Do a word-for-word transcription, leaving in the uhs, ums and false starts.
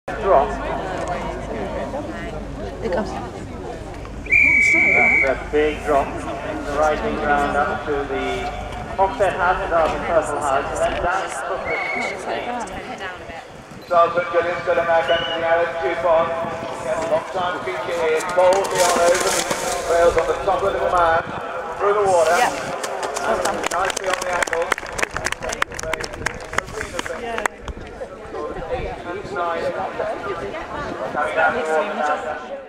Drop. It comes. That's a big drop. The rising ground up to the offset house and the purple house, and then down to Salsa and Julian Stiller and Salsa and the Ariat Dew Pond. Again, a long time feature here. Boldly on over the rails on the top of the little man. Through the water. Yeah. Nicely on the angle. Yeah. Eight and nine. Coming down the water now.